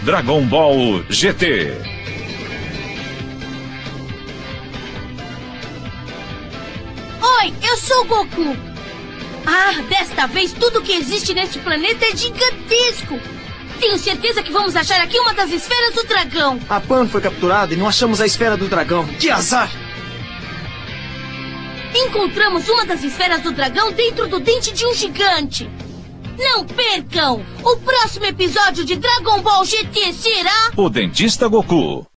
Dragon Ball GT. Oi, eu sou o Goku. Ah, desta vez tudo que existe neste planeta é gigantesco. Tenho certeza que vamos achar aqui uma das esferas do dragão. A Pan foi capturada e não achamos a esfera do dragão. Que azar! Encontramos uma das esferas do dragão dentro do dente de um gigante. Não percam! O próximo episódio de Dragon Ball GT será... O Dentista Goku.